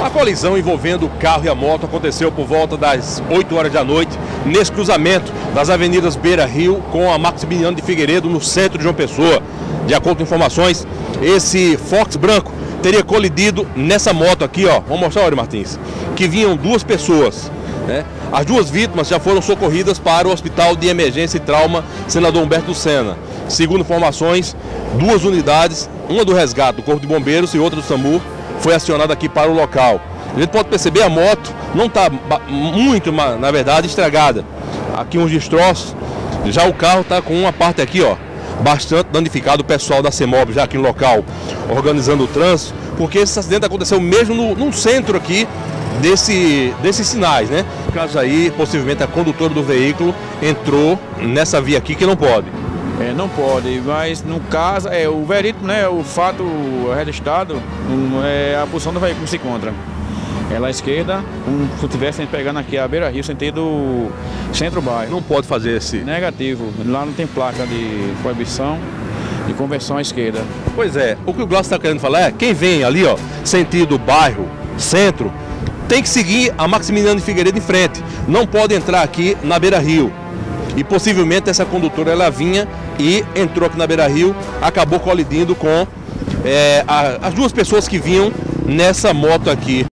A colisão envolvendo o carro e a moto aconteceu por volta das 8 horas da noite, nesse cruzamento das avenidas Beira Rio com a Maximiliano de Figueiredo, no centro de João Pessoa. De acordo com informações, esse Fox branco teria colidido nessa moto aqui, ó. Vamos mostrar, olha, Martins, que vinham duas pessoas, né? As duas vítimas já foram socorridas para o Hospital de Emergência e Trauma Senador Humberto Lucena. Segundo informações, duas unidades, uma do resgate do Corpo de Bombeiros e outra do SAMU, foi acionada aqui para o local. A gente pode perceber, a moto não está muito, na verdade, estragada. Aqui uns destroços, já o carro está com uma parte aqui, ó, bastante danificado. O pessoal da CEMOB já aqui no local organizando o trânsito, porque esse acidente aconteceu mesmo no centro aqui desses sinais, né? No caso aí, possivelmente a condutora do veículo entrou nessa via aqui que não pode. Não pode, mas no caso, o verídico, né, o fato registrado, a posição do veículo se encontra. Ela à esquerda, como se estivesse pegando aqui a Beira Rio, sentido centro-bairro. Não pode fazer esse... Negativo, lá não tem placa de proibição de conversão à esquerda. Pois é, o que o Glaucio está querendo falar é, quem vem ali, ó, sentido bairro, centro, tem que seguir a Maximiliano de Figueiredo em frente. Não pode entrar aqui na Beira Rio. E possivelmente essa condutora, ela vinha e entrou aqui na Beira Rio, acabou colidindo com as duas pessoas que vinham nessa moto aqui.